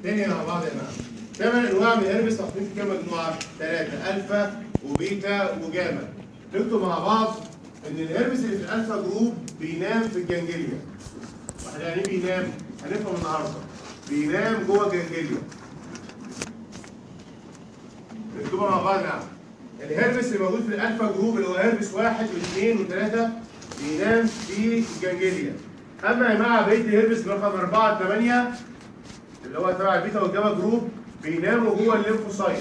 تاني مع بعض يا جماعه. 8 انواع من الهربس محطوطين في كام مجموعه؟ 3 الفا وبيتا وجاما. نكتب مع بعض ان الهربس اللي في الالفا جروب بينام في الجنجليا. واحد يعني ايه بينام؟ هنفهم النهارده. بينام جوه الجنجليا. نكتبها مع بعض. نعم. الهربس اللي موجود في الالفا جروب اللي هو هربس 1 و2 و3 بينام في الجنجليا. اما يا جماعه بقيه الهربس رقم 4 8 اللي هو تبع البيتا والجاما جروب بيناموا جوه الليمفوسايت.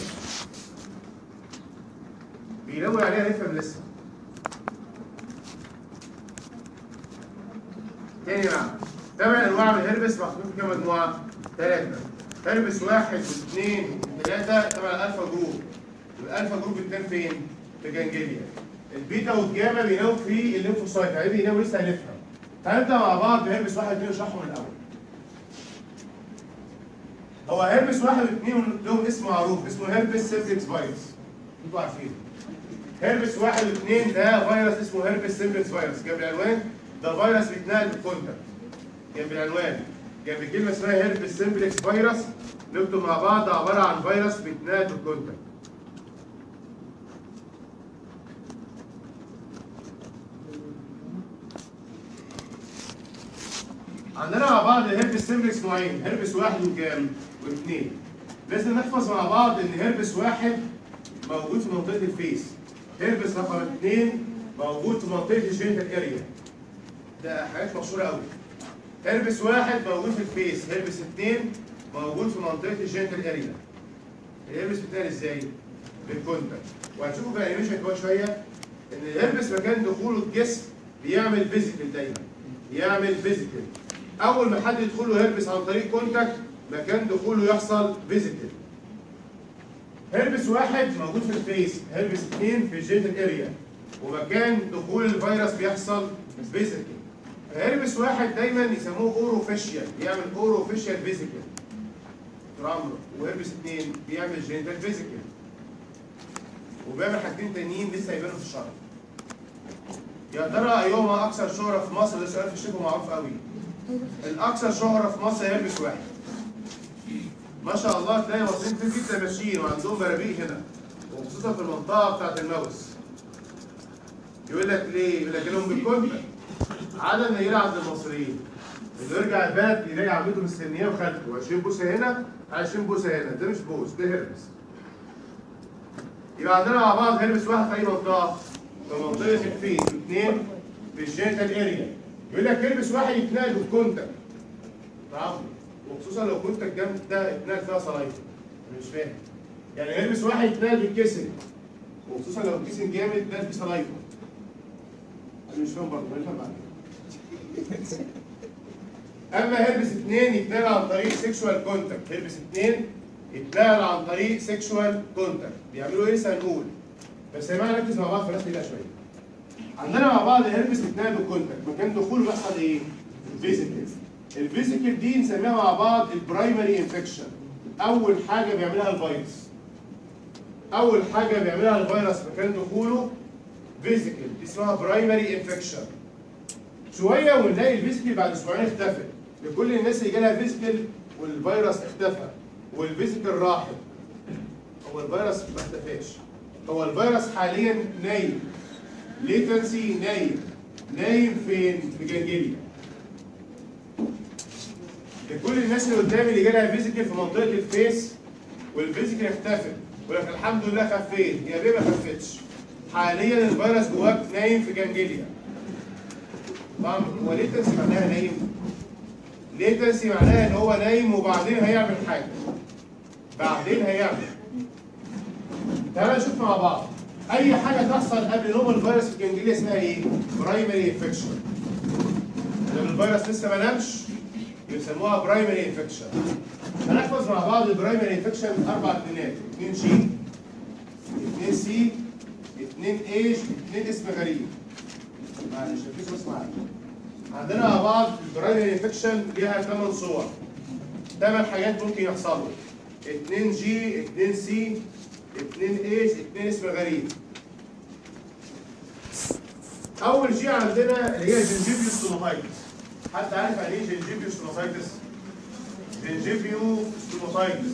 بيناموا يعني ايه؟ هنفهم لسه. تاني يا جماعه 8 انواع من الهربس محطوطين في كام مجموعه؟ 3. هربس 1 و2 و3 تبع الالفا جروب. الالفا جروب بتنام فين؟ في الجنجليا. البيتا والجاما بيناموا في الليمفوسايت، يعني بيناموا لسه هنفهم. هنبدا مع بعض بهربس 1 و2 نشرحهم الاول. هو هربس 1 و2 لهم اسم معروف اسمه هربس سيمبلكس فيروس. انتوا عارفينه. هربس 1 و2 ده فيروس اسمه هربس سيمبلكس فيروس. جنب العنوان ده فيروس بيتنقل بالكونتاكت. جنب العنوان جنب كلمه اسمها هربس سيمبلكس فيروس نكتب مع بعض عباره عن فيروس بيتنقل بالكونتاكت. عندنا مع بعض الهربس سيمبلكس نوعين، هربس 1 وكام؟ و2. لازم نحفظ مع بعض ان هربس 1 موجود في منطقه الفيس. هربس رقم 2 موجود في منطقه الجينيتال اريا. ده حاجات مشهوره قوي. هربس 1 موجود في الفيس، هربس 2 موجود في منطقه الجينيتال اريا. الهربس بتاعي ازاي؟ بالكونتاكت. وهتشوفوا في الانيميشن كمان شويه ان الهربس مكان دخوله الجسم بيعمل فيزيكال دايما. يعمل فيزيكال. اول ما حد يدخل له هربس عن طريق كونتاكت مكان دخوله يحصل فيزيكال. هربس 1 موجود في الفيس، هربس 2 في الجينيتال اريا، ومكان دخول الفيروس بيحصل فيزيكال. هربس 1 دايما يسموه اوروفيشيال، بيعمل اوروفيشيال فيزيكال. وهربس 2 بيعمل جينيتال فيزيكال. وبيعمل حاجتين تانيين لسه هيبانوا في الشرح. يا ترى ايهما اكثر شهره في مصر؟ ده سؤال في الشبه معروف قوي. الاكثر شهره في مصر هربس 1. ما شاء الله تلاقي مصريين كتير جدا ماشيين وعندهم برابيق هنا وخصوصا في المنطقه بتاعت الماوس. يقول لك ليه؟ يقول لك لهم بالكونتاكت. عدم نيله عند المصريين. انه يرجع البلد يلاقي عمته مستنياه وخالته 20 بوسه هنا 20 بوسه هنا، ده مش بوس ده هربس. يبقى عندنا مع بعض هربس 1 في اي منطقه؟ في منطقه الفيس، واثنين في الجينيتال اريا. يقول لك هربس 1 يتنقل بالكونتاكت. وخصوصا لو كنت الجنب ده اتنقل فيها صلايف. انا مش فاهم. يعني هربس 1 يتنقل بالكسن. وخصوصا لو الكسن جامد اتنقل فيه صلايف. انا مش فاهم برضه، هنفهم بعدين. اما هربس 2 يتنقل عن طريق سيكشوال كونتاكت، هربس 2 يتنقل عن طريق سيكشوال كونتاكت. بيعملوا ايه لسه هنقول. بس يا جماعه نركز مع بعض في الناس دي شويه. عندنا مع بعض الهربس بيتنقل بالكونتاكت، مكان دخوله بيحصل ايه؟ فيزيكال. الفيزيكال دي نسميها مع بعض البرايمري انفكشن. اول حاجه بيعملها الفيروس. اول حاجه بيعملها الفيروس مكان دخوله فيزيكال، دي اسمها برايمري انفكشن. شويه ونلاقي الفيزيكال بعد اسبوعين اختفت. لكل الناس اللي جالها فيزيكال والفيروس اختفى والفيزيكال راحت. هو الفيروس ما اختفاش. هو الفيروس حاليا نايم. ليتنسي نايم. نايم فين؟ في الجنجليا. لكل الناس اللي قدامي اللي جالها فيزيكال في منطقه الفيس والفيزيكال اختفت، يقول لك الحمد لله خفيت، يا بيه ما خفتش. حاليا الفيروس جواك نايم في جنجليا. طبعا هو ليتنسي معناها نايم؟ ليتنسي معناها ان هو نايم وبعدين هيعمل حاجه. بعدين هيعمل. تعالى نشوف مع بعض. اي حاجه تحصل قبل نوم الفيروس في الجنجليا اسمها ايه؟ برايمري انفكشن. لما الفيروس لسه ما نامش بيسموها برايمري انفكشن. هنحفظ مع بعض البرايمري انفكشن 4 اتنينات، 2 جي 2 سي 2 ايج 2 اسم غريب. معلش مفيش بس معايا. عندنا مع بعض البرايمري انفكشن ليها 8 صور. 8 حاجات ممكن يحصلوا. 2 جي 2 سي 2 ايج 2 اسم غريب. اول جي عندنا اللي هي جنجيفيوس ستونوسايتس. حد عارف يعني ايه جنجيفيوس ستونوسايتس؟ جنجيفيو ستوماتايتس.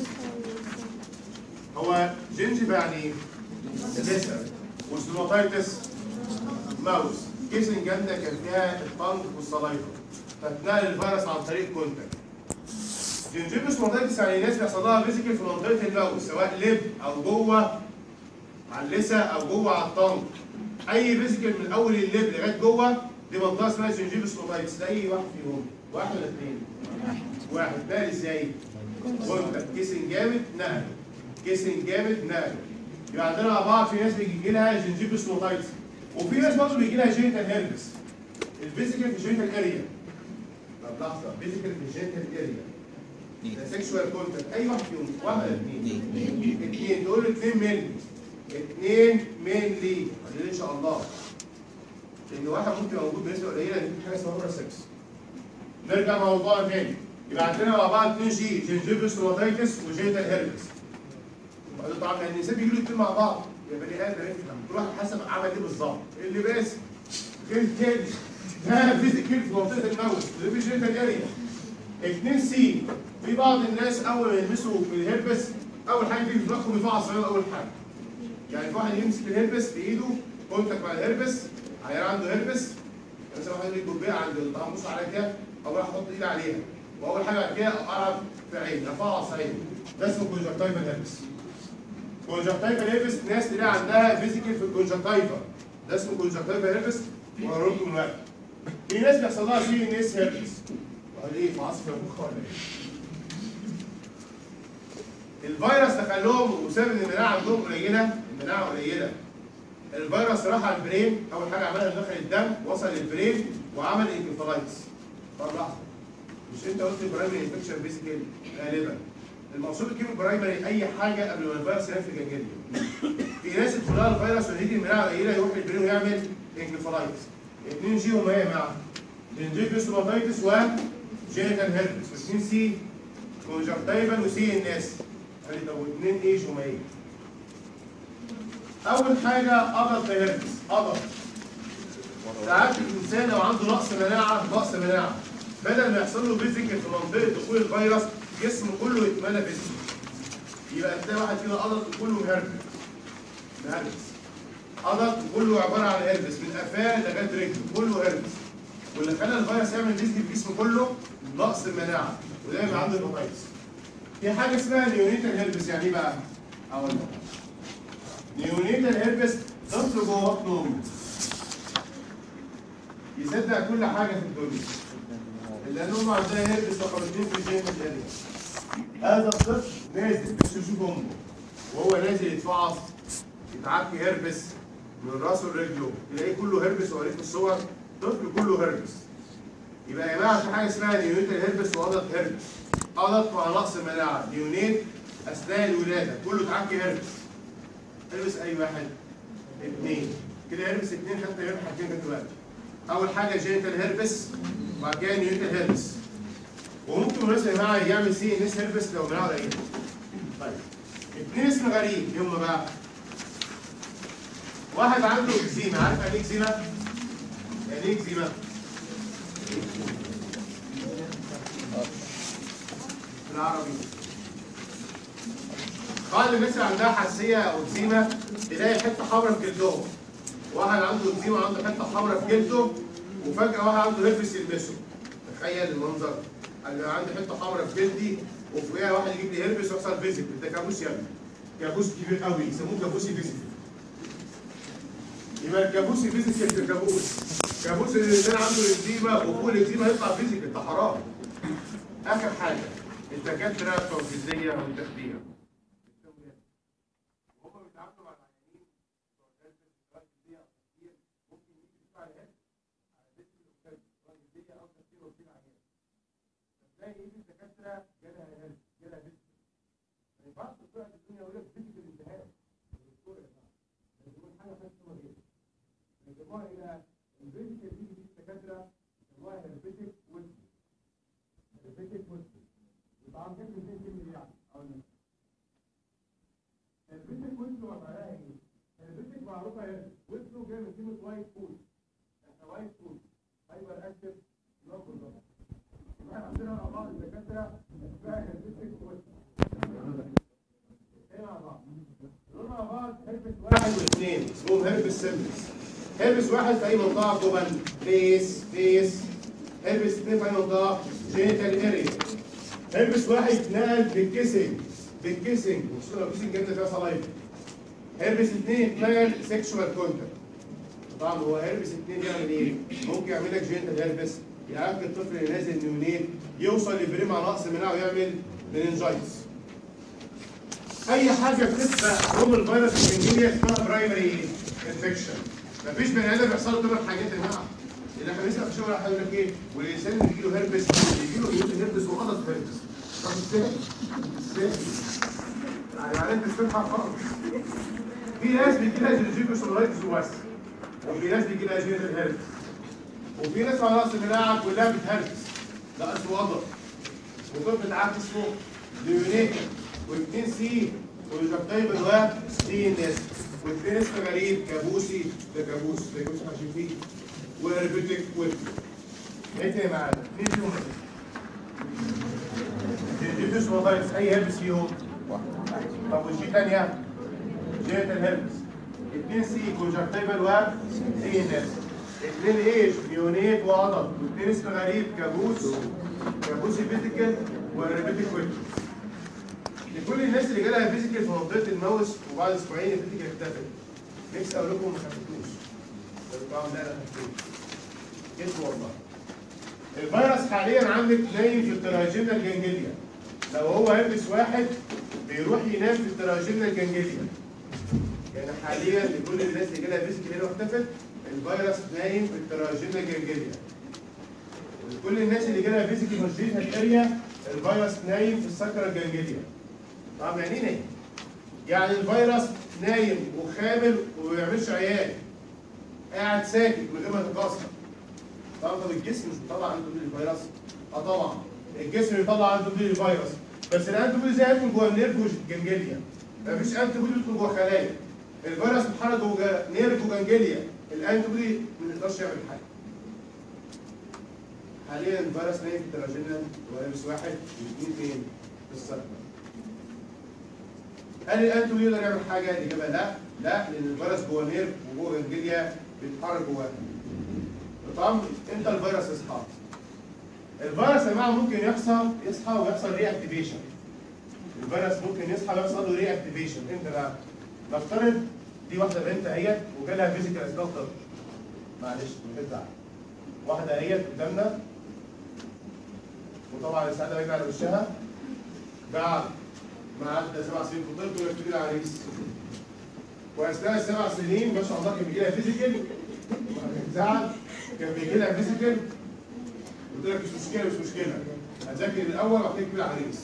هو جنجيفا يعني ايه؟ لسه. وستوماتايتس ماوس. كيسنج جامده كان فيها الطنج والصلايفه، فتنقل الفيروس عن طريق كونتاكت. جنجيفيو ستوماتايتس يعني ناس بيحصل لها فيزيكال في منطقه الماوس، سواء لب او جوه على اللثه او جوه على الطنج. اي فيزيكال من اول اللب لغايه جوه دي منطقه اسمها جنجيفيو ستوماتايتس. ده اي واحد فيهم؟ واحد ولا اثنين؟ واحد. نقل ازاي؟ كونتاكت. كيسنج جامد نقل. كيسنج جامد نقل. يبقى عندنا مع بعض في ناس بيجي لها جنجيفيو ستوماتايتس، وفي ناس برضه بيجي لها جينيتال هيربس. الفيزيكال في الجينيتال اريا. طب لحظه، فيزيكال في الجينيتال اريا. ده سيكشوال كونتاكت. اي واحد فيهم؟ واحد ولا اثنين؟ اثنين. تقول له 2 مللي. 2 مللي. ان شاء الله. لان واحد ممكن موجود بنسبه قليله يجيب حاجه اسمها اورال سكس. نرجع موضوعنا تاني. يبقى عندنا مع بعض 2 جي، جنجيفيو ستوماتايتس وجينيتال هيربس. طبعا النساء بيجوا الاثنين مع بعض. يا بني ادم افهم، كل واحد حسب عمل ايه بالظبط. اللي بس غير تاني ده فيزيكال في منطقه الماوس، ده في جينيتال اريا. 2 سي، في بعض الناس اول ما يلمسوا في الهيربس اول حاجه تيجي في دماغهم يفعص صغير اول حاجه. يعني في واحد يمسك الهيربس بايده كونتاكت مع الهيربس، عيان عنده هيربس، مثلا واحد يجيب كوبايه عند الطعموس على كده، اول راح احط ايدي عليها، واول حاجه بعد كده العب في عيني، افعص عيني. ده اسمه كونجكتيفال هيربس. كونجكتيفال هيربس ناس تلاقي عندها فيزيكال في الكونجكتيفا، ده اسمه كونجكتيفال هيربس، وهقول لكم دلوقتي. في ناس بيحصل لها سي ان اس هيربس. قال ايه؟ في عصف المخ ولا ايه؟ الفيروس دخل لهم وساب ان المناعه عندهم قليله، المناعه قليله. الفيروس راح على البرين، اول حاجه عملها دخل الدم، وصل للبرين وعمل انكفالايتس. طب لحظه، مش انت قلت برايمري انفكشن بيسكال؟ غالبا. المقصود بالكلمه برايمري اي حاجه قبل ما الفيروس ينفذ الجنجليه. في ناس يدخل لها الفيروس ويجي المناعه قليله يروح للبرين ويعمل انكفالايتس. 2 جي هما ايه يا جماعه؟ جنجيفيو ستوماتايتس وجينيتال هيربس، و2 سي كونجكتيفال وسي ان اس. قال لي طب و2 ايش هما ايه؟ أول حاجة أضغط هيربس، أضغط. ساعات الإنسان لو عنده نقص مناعة، بدل ما يحصل له فيزيكال في منطقة دخول الفيروس، جسمه كله يتملى فيزيكال. يبقى تلاقي واحد فينا أضغط كله هيربس. أضغط كله عبارة عن هيربس، من قفاه لغاية رجله، كله هيربس. واللي خلى الفيروس يعمل فيزيكال في جسمه كله نقص المناعة، وده يبقى عنده هيباتايتس. في حاجة اسمها نيونيتال هيربس، يعني إيه بقى؟ أقول لك. نيونيتال هيربس طفل جوه بطن امه يصدق كل حاجه في الدنيا، لان امه عندها هيربس رقم 2 في الجينيتال اريا. هذا الطفل نازل مش يشوف امه، وهو نازل يتفعص يتعكي هيربس من راسه لرجله، تلاقيه كله هيربس. ووريك الصور، طفل كله هيربس. يبقى يا جماعه في حاجه اسمها نيونيتال هيربس وادلت هيربس. ادلت مع نقص المناعه، نيونيت اثناء الولاده كله اتعكي هيربس. هيربس اي واحد؟ اثنين. كده هيربس اثنين، خدت هيربس حاجتين كده دلوقتي. اول حاجه جينيتال هيربس، وبعد كده نيونيتال هيربس. وممكن بالنسبه يا جماعه يعمل سي ان اس هيربس لو مناعه قليله. طيب اثنين اسم غريب هم بقى. واحد عنده اكزيما، عارف يعني ايه اكزيما؟ يعني ايه اكزيما؟ بالعربي. بعض الناس اللي عندها حساسيه او اكزيما تلاقي حته حمراء في جلدهم. واحد عنده اكزيما عنده حته حمراء في جلده، وفجاه واحد عنده هيربس يلبسه. تخيل المنظر، انا عندي حته حمراء في جلدي وفوقيها واحد يجيب لي هيربس ويحصل فيزيكال. ده كابوس يا ابني، كابوس كبير قوي، يسموه كابوسي فيزيكال. يبقى الكابوسي فيزيكال في كابوس الانسان عنده اكزيما وفوق الاكزيما يطلع فيزيكال، ده حرام. اخر حاجه الدكاتره بتوع الفيزياء والتخدير وهم بيتعاملوا مع العيانين بتوع الفيزياء او التخدير، ممكن يجي يدفع الهيد على ذكر الاستاذ بتوع الفيزياء او التخدير وفي العيان. فتلاقي ايه الدكاتره جالها هيد، جالها فيزيكال. ما ينفعش تطلع في الدنيا ويقول لك فيزيكال انتهاء. الدكتور يا جماعه لازم يكون حاجه خاصه بيها. يسموها الى الفيزيكال دي في الدكاتره يسموها هيربيتك ويسكي. هيربيتك ويسكي. طبعا كلمه دي كلمه ايه يعني؟ اقول لك. هيربيتك ويسكي معناها ايه؟ هيربيتك معروفه هنا، ويسكي جاي من كلمه وايت فود. احنا وايت فود هايبر اكتف نوبل. احنا عندنا مع بعض الدكاتره اسمها هربتك مع بعض. دول مع بعض هربس واحد واثنين اسمهم هربس سيمبلز. هربس واحد في اي منطقه جوه فيس. هربس اثنين في اي منطقه جينيتال اريا. هربس واحد اتنقل بالكيسنج وخصوصا لو الكيسنج جبت فيها صلايف. هربس اثنين اتنقل سيكشوال كونتاكت. طبعا هو هربس اثنين يعمل ايه؟ ممكن يعمل لك جينيتال هربس، يعرف الطفل اللي نازل نيونيت يوصل لبريمة نقص مناعه ويعمل مننجايتس. اي حاجه بتبقى ضمن الفيروس الجنجليا اسمها برايمري انفكشن. مفيش بني ادم بيحصل له 8 حاجات يا جماعه. اللي احنا لسه في الشغل هيقول لك ايه؟ والانسان اللي بيجي له هربس بيجي له هربس وغلط هربس. طب ازاي؟ يعني انت تفهمها خالص. في ناس بيجي لها جينيكوسولايتس وبس. وفي ناس بيجي لها جينيتال هربس. وفي ناس على راس المناعه كلها بتهربس. ده اسمه وضع. وطب بتاعك اسمه ليونيكا و2 سي ويجبتاي بالواب سي ان اس و2 اسم غريب كابوسي ده كابوس عشان فيه وهربتك ويب. ايه تاني معانا؟ مين فيهم؟ جينيتال سولايتس اي هربس فيهم؟ طب والشي ثانيه؟ جينيتال هربس 2 سي كونجكتيفال واب سي ان اس 2 ايش نيونيت وعضل و2 اسم غريب كابوسي فيزيكال وهربتك ويب. لكل الناس اللي جالها فيزيكال في منطقه الماوس وبعد اسبوعين الفيزيكال اختفت. نفسي اقول لكم ما خفتوش. طبعا لا خفتوش. كده والله. الفيروس حاليا عندك نايم في التراجينال جانجليا. لو هو هربس واحد بيروح ينام في التراجينال جانجليا. يعني حاليا لكل الناس اللي جالها فيزيكال هنا واختفت الفيروس نايم في التراجينال جانجليا. ولكل الناس اللي جالها فيزيكال في الجينيتال اريا الفيروس نايم في الساكرال جانجليا. طب يعني ايه نايم؟ يعني الفيروس نايم وخامل وما بيعملش عيان. قاعد ساكت من غير ما يتكاثر. طبعا طب الجسم مش بيطلع انتي بودي الفيروس؟ طبعا الجسم بيطلع انتي بودي الفيروس، بس الانتي بودي زي هيدخل جوه النيرف جانجليا. مفيش انتي بودي يدخل جوه خلايا. الفيروس بيتحرك جوه نيرف وجانجليا، الانتي بودي ما يقدرش يعمل حاجه. حاليا الفيروس نايم في التراجينال وهيربس واحد واثنين فين؟ في السكر. هل الانتي بودي يقدر يعمل حاجه؟ الاجابه لا، لان الفيروس جوه نيرف وجوه جانجليا بيتحرك جواها. طبعا امتى الفيروس يصحى؟ الفيروس يا جماعه ممكن يصحى ويحصل ري اكتيفيشن. الفيروس ممكن يصحى ويحصل له ري اكتيفيشن، امتى بقى؟ نفترض دي واحده بنت اهيت وجالها فيزيكال اسكال طب. معلش مش هتزعل. واحده اهيت قدامنا وطبعا السعاده باينه على وشها بعد ما عدى 7 سنين في الطب ويبتدي لها عريس. واثناء ال7 سنين ما شاء الله كان بيجي لها فيزيكال زعل كان بيجي لها فيزيكال. قلت لك مش مشكله هتذاكر الاول وبعد كده تجيب العريس.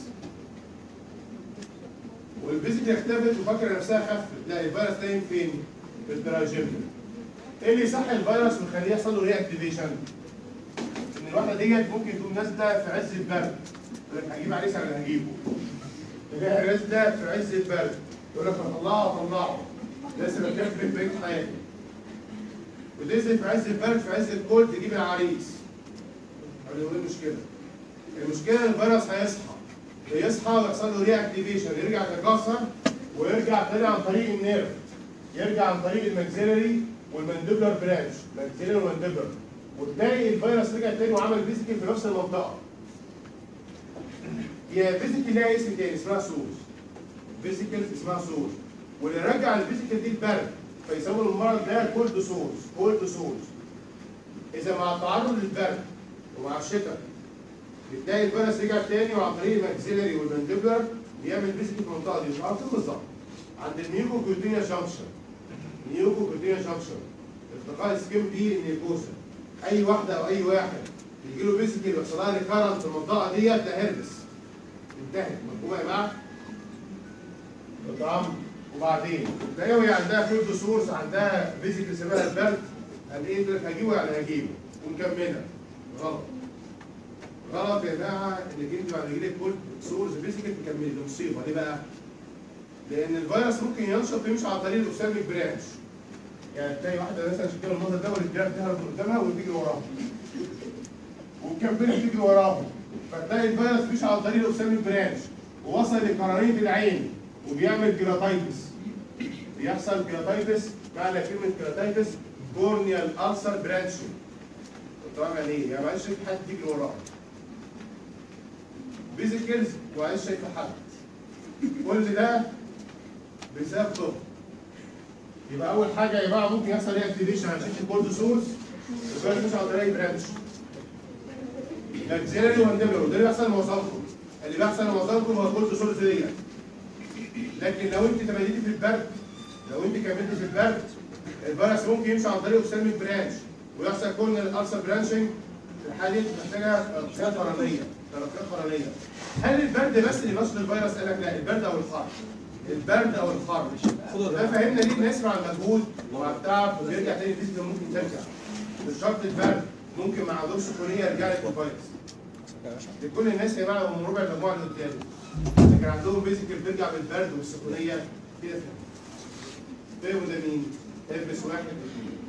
والفيزيكال اختفت وفاكره نفسها خفت، لا الفيروس نايم فين؟ في التراجينال. ايه اللي يصحي الفيروس ويخليه يحصل له ري اكتيفيشن؟ ان الواحده ديت ممكن تكون نازله في عز البرد. يقول لك هجيب عريس انا هجيبه. تلاقيها نازله في عز البرد. يقول لك هطلعه. لسه بكفي بقيت حياتي. وتنزل في عز البرد في عز الكول تجيب العريس. طب ايه المشكله؟ المشكله الفيروس هيصحى ويحصل له ري اكتيفيشن، يرجع يتكاثر ويرجع تاني عن طريق النيرف. يرجع عن طريق الماكسيلري والمانديبلر برانش، ماكسيلري والمانديبلر. وتلاقي الفيروس رجع تاني وعمل فيزيكال في نفس المنطقه. هي فيزيكال ليها اسم تاني اسمها سورس. فيزيكال اسمها سورس. واللي رجع الفيزيكال دي البرد فيسموا المرض ده كولد سورس. اذا مع التعرض للبرد ومع الشتاء بتلاقي الفيروس رجع تاني وعن طريق الماكسيلري والمانديبلر بيعمل فيزيكال في المنطقه دي. مش عارفين بالظبط. عند الميوكوكوتينيا جانكشن التقاء السكين دي النيكوسا. اي واحده او اي واحد يجي له فيزيكال ويحصل لها ريكارنت في المنطقه ديت ده هربس. انتهت. مفهومه يا جماعه؟ تمام. وبعدين تلاقيها وهي عندها كولد سورس عندها فيزيكال سببها البرد قال ايه؟ تقول لك هجيبه يعني هجيبه ونكملها. غلط يا جماعه انك انت بعد ما يجي لك كولد سورس فيزيكال تكملي. دي مصيبه. ليه بقى؟ لان الفيروس ممكن ينشط ويمشي على طريق الاوساميك برانش. يعني تلاقي واحده مثلا شكلها المنظر ده والجراف تهرب قدامها وتجري وراها. ومكمله تجري وراهم. فتلاقي الفيروس مش عن طريق الاوبسامين برانش ووصل لقرنيه العين وبيعمل كيراتايتس. بيحصل كيراتايتس، معنى كلمه كيراتايتس كورنيال ألسر برانشنج. طبعا يعني ايه؟ يعني معلش شايف حد تيجي وراها. فيزيكلز وعايز شايف حد. كل ده بسبب طب. يبقى اول حاجه يا جماعه ممكن يحصل ايه اكتيفيشن عشان الكورتيسولز الفيروس مش عن طريق برانش. الاكسيلري واندبلر وده اللي بيحصل معظمكم. اللي بيحصل معظمكم هو الكورتيسولز ديت. لكن لو انت تمديتي في البرد، لو انت كملتي في البرد الفيروس ممكن يمشي عن طريق اوبسالميك برانش ويحصل كورنيال ألسر برانشنج. في الحاله دي محتاجه ترقيات قرنيه، ترقيات قرنيه. هل البرد بس اللي بيوصل الفيروس؟ قال لك لا، البرد او الحر. البرد او الحر. ده فهمنا ليه الناس مع المجهود ومع التعب وبيرجع تاني الجسم ممكن ترجع. مش شرط البرد، ممكن مع دور سخونيه يرجع لك الفيروس. لكل الناس يا جماعه من ربع المجموعه اللي قدامي اللي كان عندهم فيزيكال بترجع بالبرد والسخونيه كده. فاهموا ده مين؟ هيربس واحد واثنين.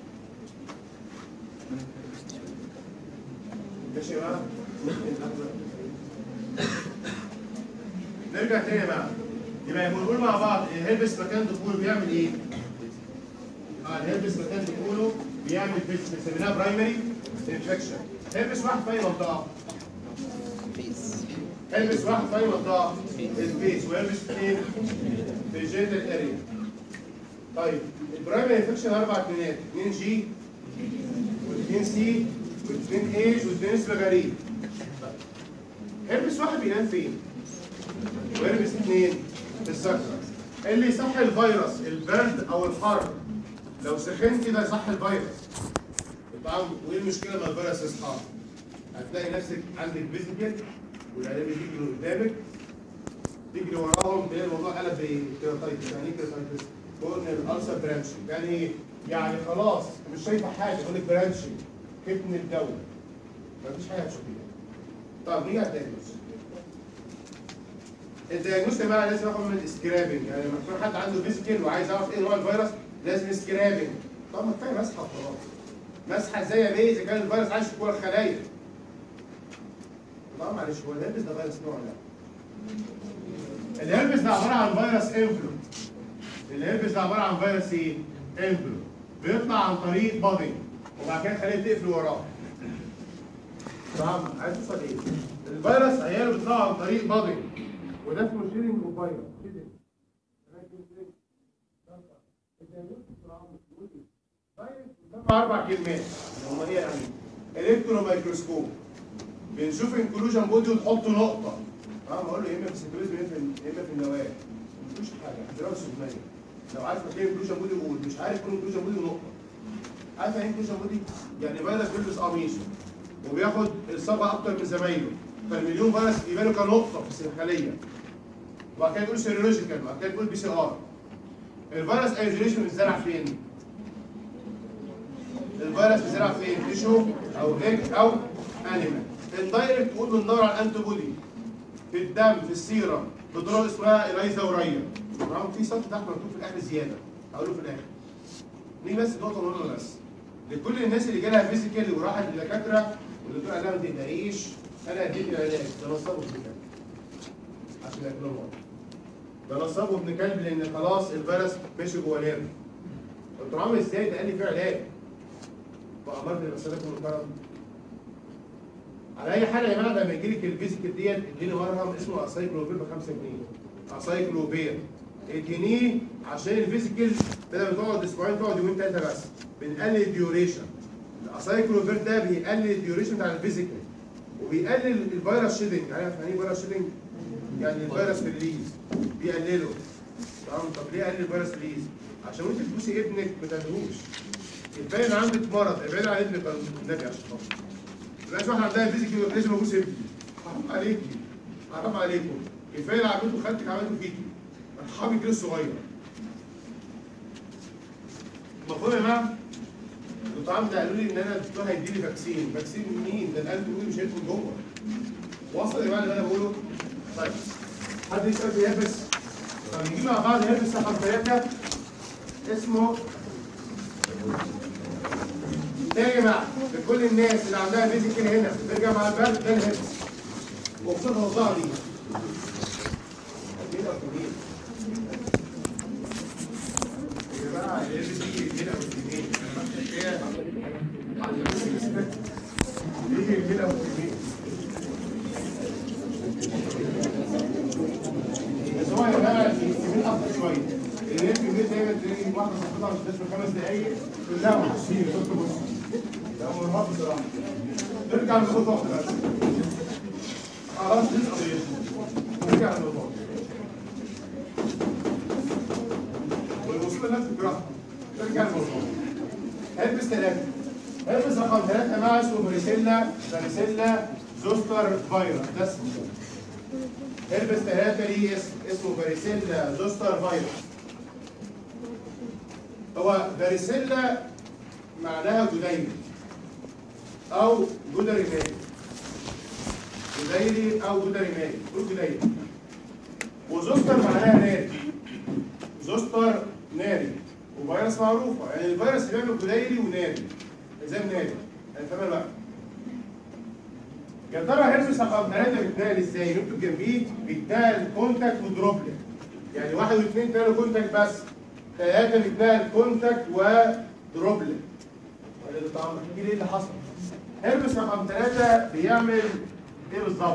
ماشي يا جماعه؟ نرجع تاني يا جماعه. يبقى بنقول مع بعض الهيربس مكان دخوله بيعمل ايه؟ الهيربس مكان دخوله بيعمل بنسميها برايمري انفكشن. هيربس واحد في اي منطقه؟ هيربس واحد في اي منطقه؟ الفيس. وهيربس اثنين في الجينيتال اريا. طيب البرايمري انفكشن اربع كلمات، 2 جي و2 سي و2 ايج و2 اسم غريب. هيربس واحد بينام فين؟ وهيربس اثنين في السكر. اللي يصحي الفيروس البرد او الحر. لو سخنت ده يصحي الفيروس. طبعا وايه المشكله لما الفيروس يصحى؟ هتلاقي نفسك عندك فيزيكال والعيال بيجروا قدامك تجري وراهم تلاقي الموضوع قلب بكيراتايتس. يعني ايه كيراتايتس؟ كورنيال ألسر برانشنج. يعني ايه؟ يعني خلاص مش شايفه حاجه يقول لك برانشنج كتم الدوله. مفيش حاجه هتشوفيها. طب نيجي على الدايجنوز. الدايجنوز يا جماعه لازم اخد من السكرابنج. يعني لما يكون حد عنده فيزيكال وعايز يعرف ايه نوع الفيروس لازم سكرابنج. طب ما كفايه مسحه وخلاص. مسحه ازاي يا بيه اذا كان الفيروس عايش جوه الخلايا؟ طبعا معلش هو الهربس ده فيروس نوع لا. الهربس ده عباره عن فيروس انفلو. الهربس ده عباره عن فيروس ايه؟ انفلو. بيطلع عن طريق بادنج وبعد كده الخليه تقفل وراه. طبعا عايز توصل ايه؟ الفيروس عياله بيطلع عن طريق بادنج وده اسمه شيرنج فيروس. اربع كلمات هم ايه يعني؟ الكترون مايكروسكوب. بنشوف انكلوجن بودي ونحط نقطه. بقول له يا اما في السيتويزم يا اما في النواه. مفيش حاجه، دراسه سخنيه. لو عارف تلاقي انكلوجن بودي قول، مش عارف تقول انكلوجن بودي ونقطه. عارف يعني ايه انكلوجن بودي؟ يعني فيروس بيلبس قميص وبياخد الصبغه اكتر من زمايله، فالمليون فيروس يبانوا كنقطه في الخليه. وبعد كده تقول سيرولوجيكال، وبعد كده تقول بي سي ار. الفيروس ايزوليشن بيتزرع فين؟ الفيروس بيتزرع فين؟ تيشو او ايج او انيمال. اندايركت تقول بندور على الانتي بودي في الدم في السيره بطرق اسمها الايزا وريا. تمام؟ في سطر تحت مكتوب في الاخر زياده هقوله في الاخر. دي بس نقطه مهمه بس لكل الناس اللي جالها فيزيكال وراحت للدكاتره والدكتور قال لها ما تقلقيش انا هديك العلاج. ده نصبه ابن كلب عشان ياكلوه واضح. ده نصبه ابن كلب لان خلاص الفيروس ماشي جوه الهرم. قلت له عامل ازاي؟ ده قال لي في علاج. فامرني بسالكم الكرم. على اي حاله يا جماعه لما يجي لك الفيزيكال ديت اديني مرهم اسمه اسايكلوفير ب 5 جنيه. اسايكلوفير ادينيه عشان الفيزيكال بدل ما تقعد اسبوعين تقعد يومين ثلاثه بس. بنقلل الديوريشن. الاسايكلوفير ده بيقلل الديوريشن بتاع الفيزيكال وبيقلل الفيروس شيدنج. عارف يعني ايه فيروس شيدنج؟ يعني الفيروس ريليز بيقلله. تمام؟ طب ليه قلل الفيروس ريليز؟ عشان وانت تبوسي ابنك ما تدهوش. الباقي عندك مرض ابعد عن ابنك النبي عشان خاطر. دلوقتي واحده عندها فيزيكال لازم ابوس ابني. حرام عليكي. حرام عليكم. كفايه اللي عملته خدتك عملته فيكي. ارحمي الجيل الصغير. المفروض يا جماعه الطعام ده قالوا لي ان انا الدكتور هيديني فاكسين. فاكسين مين؟ ده القلب بيقول مش هيدخل جوه. وصل يا جماعه اللي انا بقوله؟ طيب حد يسال في هربس؟ طب نجيب مع بعض هربس رقم 3 اسمه ده يا جماعه لكل الناس اللي عندها فيزيكال هنا بترجع مع البرد ده الهربس. وخصوصا الظهر دي كده وكده يا جماعه اللي بتيجي كده وكده ايه كده وكده بس هو يا جماعه الكمين اكتر شويه اللي الكمين دايما تلاقي واحده صاحبتها مش بتدخل 5 دقايق تقول لها وحشين صوت بص ده مرهق بصراحه ترجع لصوت واحده بس خلاص دي قضيتنا نرجع للموضوع والوصول لنفس الجراحه نرجع للموضوع هلبس 3 هلبس رقم 3 مع اسمه فاريسيلا زوستر فيروس ده اسمه هلبس 3 ليه اسمه فاريسيلا زوستر فيروس. هو فاريسيلا معناها جديري او جدري مائي جديري او جدري مائي قول جديري وزوستر معناها ناري زوستر ناري وفيروس معروفه يعني الفيروس اللي بيعمل جديري وناري زي ناري هنفهمها بقى. يا ترى هيربس رقم 3 بيتنقل ازاي؟ نكتب جنبيه بيتنقل كونتاكت ودروبلت يعني 1 و2 بيتنقلوا كونتاكت بس 3 بيتنقل كونتاكت ودروبلت. طبعا احكي لي ايه اللي حصل؟ هيربس رقم 3 بيعمل ايه بالظبط؟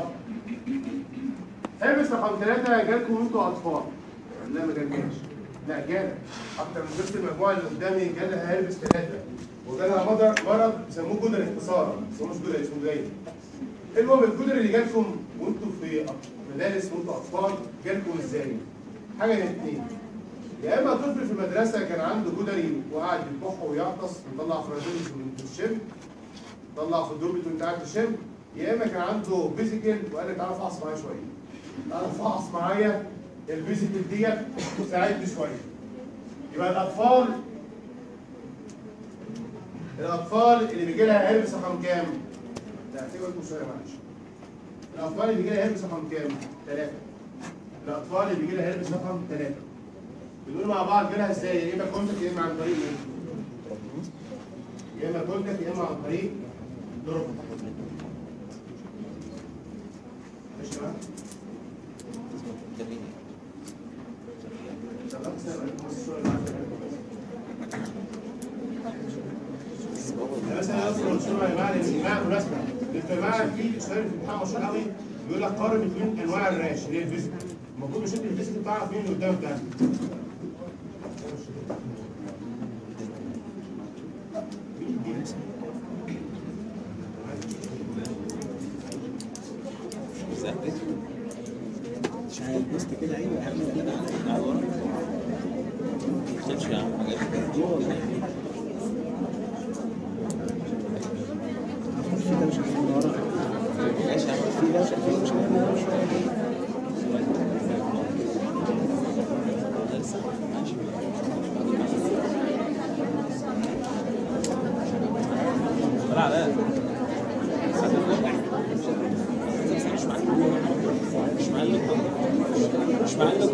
هيربس رقم 3 جالكم وانتوا اطفال. لا ما جالكاش. لا جالك. اكتر من نص المجموعه اللي قدامي جالها هيربس 3 وجالها مرض بيسموه جدري اختصارا، بس مش جدري اسمه جدري. المهم الجدري اللي جالكم وانتوا في مدارس وانتوا اطفال جالكم ازاي؟ حاجه من اثنين. يا اما طفل في المدرسه كان عنده جدري وقاعد يكح ويعطس ويطلع فرازيلز وانت تشم، طلع في الدور وانت قاعد تشم، يا اما كان عنده فيزيكال وقال لك تعالى فحص معايا شويه. تعالى فحص معايا الفيزيكال ديت ساعدني شويه. يبقى الاطفال اللي بيجي لها هيربس رقم كام؟ لا افتكروا لكم شويه معلش. الاطفال اللي بيجي لها هيربس رقم كام؟ 3. الاطفال اللي بيجي لها هيربس رقم 3 بنقول مع بعض جالها ازاي؟ يا اما كونتاكت يا اما عن طريق ايه؟ يا اما كونتاكت يا اما عن طريق دروب. ماشي بقى؟ مثلا اذكر صوره يا جماعه للجماعه مناسبه للجماعه في سؤال في الامتحان مشهور قوي بيقول لك قارن بين انواع الراش اللي هي الفيزيكال. المفروض مش انت الفيزيكال تعرف مين اللي قدامك ده. مش عارف بوست كده ايوه يا عم كده على ورا ما تخش يا عم حاجات في دوشه من ورا ماشي يا عم في دوشه طلع لا مش معلق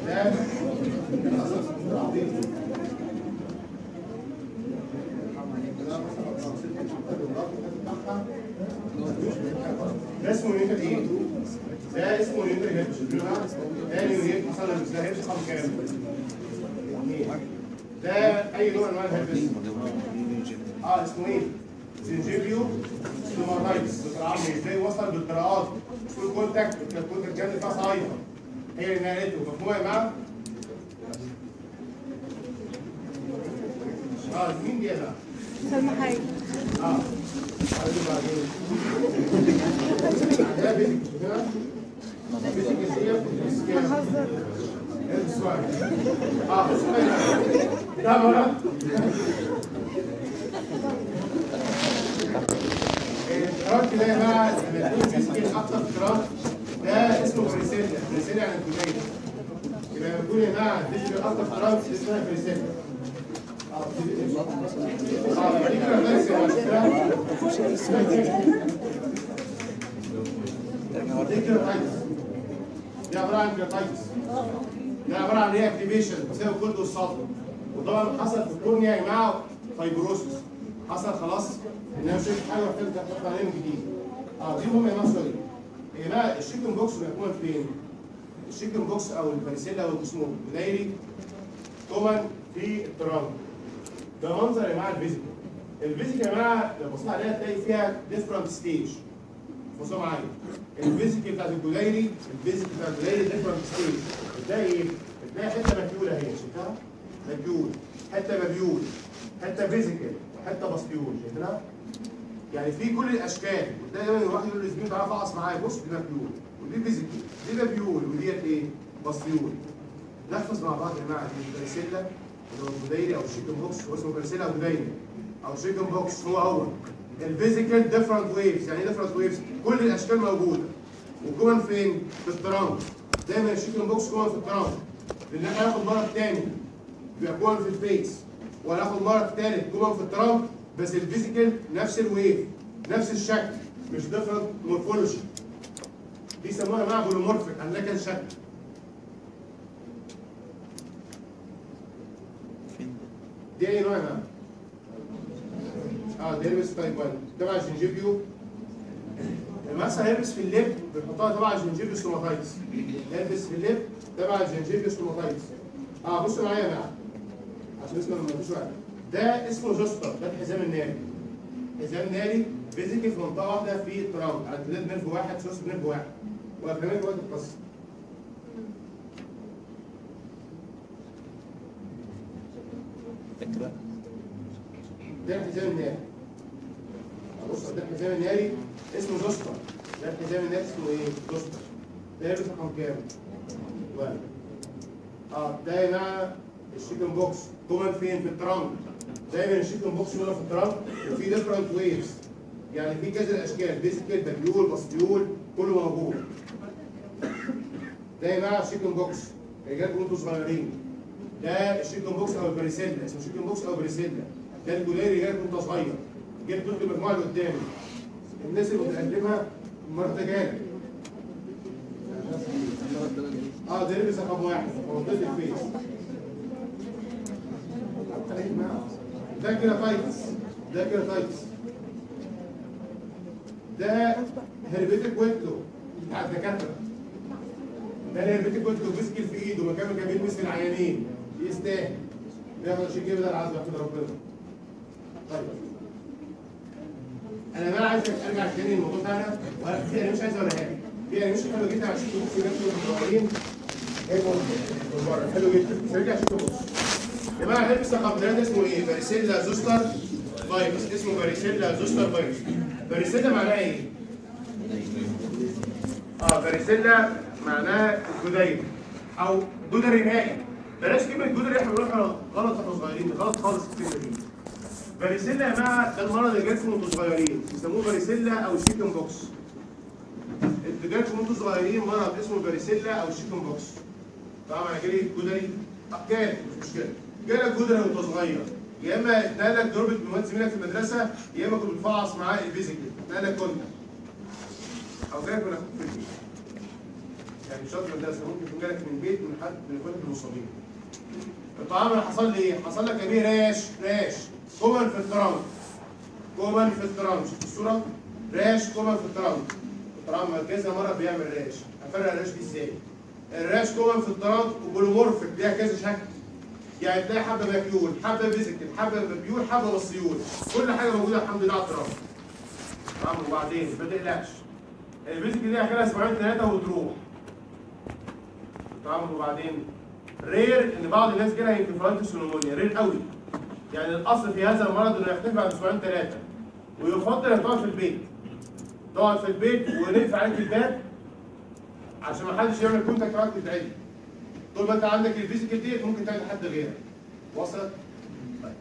ده اسمه نيوتن ايه؟ ده اسمه نيوتن هيربس. ده نيوتن حصل له ده هيربس رقم كام؟ ده اي نوع من انواع الهيربس؟ اسمه ايه؟ سنجيبيو ستوماتايتس. دكتور عمرو ازاي وصل بالقراءات فول كونتاكت الكونتاكت جامد فيها صايعه هي اللي نقلته مفهومه يا جماعه؟ مين دي يا جماعه؟ سلمى حاج. عايزين بعدين. ده بيتك هنا. بيتك ازاي؟ بهزر. السؤال. ده بقى. التراك ده بقى لما يكون بيسكن اكتر تراك ده اسمه بريسيلا. بريسيلا يعني الكوبايه. يبقى لما يكون يا جماعه بيسكن اكتر تراك اسمها بريسيلا. دي عباره عن كرياتايتس. ده عباره عن ري اكتيفيشن بسبب الجلد والصدر. وطبعا حصل في الكورنيا يا جماعه فايبروسس. حصل خلاص انها مش حاجه محتاجه تاخد عليها من جديد. دي مهمه يا جماعه شويه. يا جماعه الشيكن بوكس بيكون فين؟ الشيكن بوكس او الفاريسيلا او اسمه دايري كومن في الترانك. ده منظر يا جماعه الفيزيكال. الفيزيكال يا جماعه لو بصيت عليها تلاقي فيها ديفرنت ستيج. بصوا معايا. الفيزيكال بتاعت الجديري ديفرنت ستيج. بتلاقي ايه؟ بتلاقي حته مكيوله اهي شفتها؟ مكيول، حته مبيول، حته فيزيكال، حته باستيول، شايفينها؟ يعني في كل الاشكال. وتلاقي دايما الواحد يقول لزميله تعالى فحص معايا بص دي مكيول ودي فيزيكال، دي مبيول وديت ايه؟ باستيول. نحفظ مع بعض يا جماعه الفاريسيلا اللي هو الجديري او الشيكن بوكس هو اسمه فاريسيلا او جديري او شيكن بوكس هو الفيزيكال ديفرنت ويفز. يعني ايه ديفرنت ويفز؟ كل الاشكال موجوده. وكمان فين؟ في الترانك. دايما الشيكن بوكس كمان في الترانك. لان احنا هناخد مرض تاني بيبقى كمان في الفيس وهناخد مرض تالت كمان في الترانك بس الفيزيكال نفس الويف نفس الشكل مش ديفرنت مورفولوجي. دي سموها مع بوليمورفيك عندنا كذا شكل. دي اي نوع يا جماعه؟ ده هيربس تايب 1 تبع الجنجيبيو. المسا هيربس في اللب بنحطها تبع الجنجيبيو ستوماتايتس. هيربس في اللب تبع الجنجيبيو ستوماتايتس. بصوا معايا يا جماعه عشان اسمه ما فيش وقت. ده اسمه جوستر. ده الحزام الناري. الحزام الناري فيزيكال في منطقه واحده في الترانك على امتداد نيرف واحد سوس نيرف واحد. وافهمك وقت القصه. ده الحزام الناري. بص ده الحزام الناري اسمه جوستر. ده الحزام الناري اسمه ايه؟ جوستر. ده يلبس رقم كام؟ واحد. ده يا جماعه الشيكن بوكس كومن فين؟ في الترانك. دايما الشيكن بوكس هنا في الترانك وفي ديفرنت ويفز. يعني في كذا الاشكال فيزيكال بابيول باستيول كله موجود. ده يا جماعه الشيكن بوكس رجالكم انتوا صغيرين. ده الشيكن بوكس او البريسيلا اسمه شيكن بوكس او بريسيلا. ده الجديري رجالكم انت صغير. جبت دول المجموعه اللي قدامي. الناس اللي بتقدمها مرة جالك. ده يلبس رقم واحد في منطقه الفيس. ده كيراتايتس. ده كيراتايتس. ده هربيتك ويتلو بتاع الدكاتره. ده الهربيتك ويتلو بيسكل في ايده مكان ما كان بيلبس العيانين يستاهل. بياخد شيء كده العزم كده ربنا. طيب انا بقى عايز ارجع تاني للموضوع بتاعنا وانا مش عايز اقولها لك. يعني مش حلو جدا عشان تبص جنب الصغيرين. حلو جدا. نرجع شوف بص. يا جماعه هيربس رقم 3 اسمه ايه؟ فاريسيلا زوستر فيروس. اسمه فاريسيلا زوستر فيروس. فاريسيلا معناها ايه؟ فاريسيلا معناها الجديري او جدري مائي. بلاش كلمه جدري احنا بنقولها غلط واحنا صغيرين. غلط خالص الكلمه دي. فاريسيلا يا جماعه ده المرض اللي جالكم وانتوا صغيرين بيسموه فاريسيلا او الشيكن بوكس. اللي جالكم وانتوا صغيرين مرض اسمه فاريسيلا او الشيكن بوكس. طبعا انا جالي جدري كان مش مشكله. جالك جدري وانت صغير يا اما اتنقلك ضربه بمواد زميلك في المدرسه يا اما كنت بتفعص معاه الفيزيكال اتنقلك كنت او جالك ولا في البيت. يعني مش شرط مدرسه، ممكن يكون جالك من البيت من حد من اخواتك المصابين. الطعام اللي حصل لي ايه؟ حصل لك يا بيه راش كومن في الترنك. كومن في الترنك، شفت الصوره؟ راش كومن في الترنك. الترنك كذا مره بيعمل راش. هفرق الراش دي ازاي؟ الراش كومن في الترنك وبولومورفيك ليها كذا شكل. يعني تلاقي حبه ماكيول، حبه فيزيكال، حبه مبيول، حبه بصيول، كل حاجه موجوده الحمد لله على الترنك. تمام. وبعدين ما تقلقش. الفيزيكال دي اخرها اسبوعين ثلاثه وتروح. تمام. وبعدين رير ان بعض الناس جالها انكفالايتس ونمونيا، رير قوي. يعني الاصل في هذا المرض انه يختفي بعد اسبوعين ثلاثه. ويفضل انك تقعد في البيت. تقعد في البيت ونقفل عليك الباب عشان ما حدش يعمل كونتاكت معاك وتتعدي. طول ما انت عندك الفيزيكال ديت ممكن تعدي حد غيرك. وصلت؟ طيب.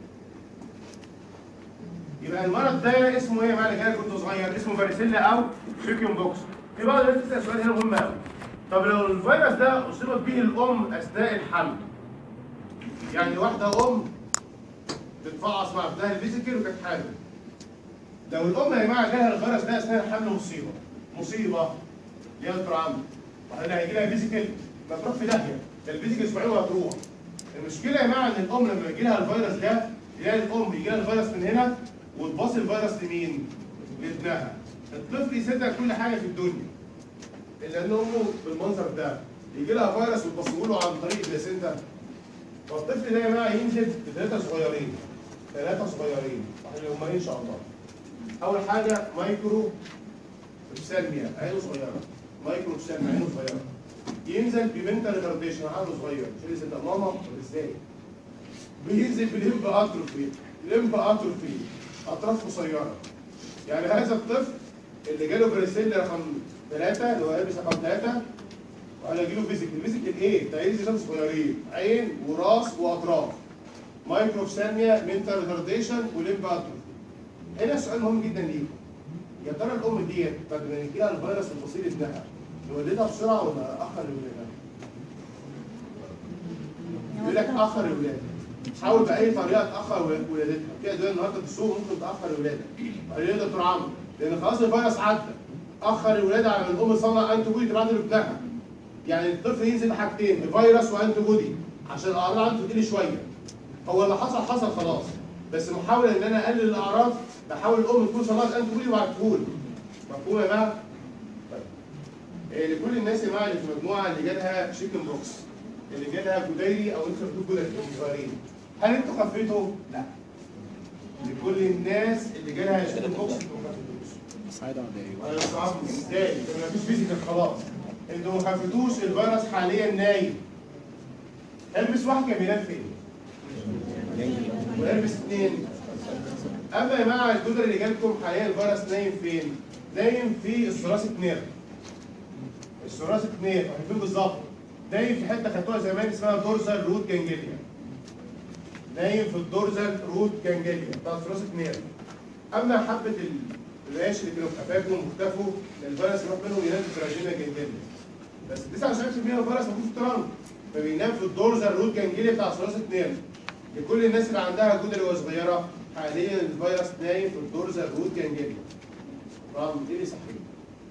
يبقى المرض ده اسمه ايه؟ معنى كده كنت صغير اسمه فاريسيلا او شيكن بوكس. في بعض الناس بتسال سؤال هنا مهم قوي. طب لو الفيروس ده اصيبت به الام اثناء الحمل، يعني واحده ام بتفعص مع ابنها الفيزيكال وكانت حامل. لو الام يا جماعه جالها الفيروس ده اثناء الحمل مصيبه اللي هي الترعام. وبعدين هيجي لها فيزيكال ما تروح في داهيه، ده الفيزيكال اسبوعين وهتروح. المشكله يا جماعه ان الام لما يجي لها الفيروس ده تلاقي الام يجي لها الفيروس من هنا وتباص الفيروس لمين؟ لابنها. الطفل يصدق كل حاجه في الدنيا. الا ان امه بالمنظر ده يجي لها فيروس وتبصوا له عن طريق البلاسينتا. فالطفل ده يا جماعه ينزل بثلاثه صغيرين. هم ان شاء الله. اول حاجه مايكرو بسالميا، عينه صغيره. مايكرو بسالميا عينه صغيره. ينزل بمنتال ريتارديشن، عقله صغير. مش لسه ماما ازاي؟ بينزل بليمب اتروفي، اطراف قصيره. يعني هذا الطفل اللي جاله بريسيلا رقم 3 اللي هو هيلبس رقم 3 وقال يجي له فيزيكال ايه؟ ده ينزل شمس صغيرين، عين وراس واطراف. مايكرو بسالميا، منتال ريتارديشن، وليمب اتروفي. هنا سؤال مهم جدا ليكم. يا ترى الام ديت بعد ما يجي لها الفيروس الفصيل ابنها يولدها بسرعه ولا اخر الولاده؟ يقول لك اخر الولاده. حاول باي طريقه تاخر ولادتها. في ادويه النهارده في السوق ممكن تاخر الولاده. قال لي دكتور عمرو لان خلاص الفيروس عدى. اخر الولاده على ما الام تصنع انتي بودي تبعت لابنها. يعني الطفل ينزل بحاجتين بفيروس وانتي بودي عشان الاعراض عنده تقل شويه. هو اللي حصل خلاص. بس محاوله ان انا اقلل الاعراض، بحاول الام تكون صنعت انتي بودي وبعتهولي. مفهوم يا جماعه؟ طيب. لكل الناس يا جماعه اللي في المجموعه اللي جالها شيكن بوكس، اللي جالها جديري او انتوا بتقولوا جدري صغيرين، هل انتوا خفيتوا؟ لا. لكل الناس اللي جالها شيكن بوكس انتوا ما خفيتوش. صعيدة ولا ايه؟ انا صعب ازاي؟ ما فيش فيزيكال خلاص. انتوا ما خفتوش، الفيروس حاليا نايم. البس واحد كان بينام فين؟ والبس اثنين. اما يا جماعه الجدر اللي جالكم حاليا الفيروس نايم فين؟ نايم في الثوراسيك نيرف. الثوراسيك نيرف فين بالظبط؟ نايم في حته خدتوها زمان اسمها دورزال روت جانجليا. نايم في الدورزال روت جانجليا بتاع الثوراسيك نيرف. اما حبه الريش اللي كانوا في قفاكم واختفوا الفيروس يروح منهم ينام في التراجينا جانجليا. بس 99% من الفيروس موجود في الترنك فبينام في الدورزال روت جانجليا بتاع الثوراسيك نيرف. لكل الناس اللي عندها جدري وهي صغيره حاليا الفيروس نايم في الدورزال روت جانجليا. طبعا ايه اللي صحيح؟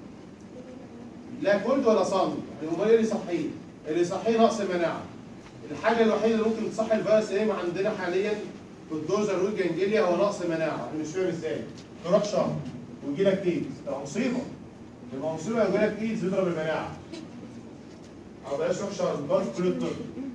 لا كولد ولا صامي، يعني امال ايه اللي صحيه؟ اللي صحيه نقص المناعه. الحاجه الوحيده اللي ممكن تصحي الفيروس اللي عندنا حاليا في الدورزال روت جانجليا هو نقص المناعه. انا مش فاهم ازاي؟ تروح شهر ويجي لك ايدز، تبقى مصيبه. يبقى مصيبه يجي لك ايدز يضرب المناعه. او بلاش تروح شهر ضرب كل الطب.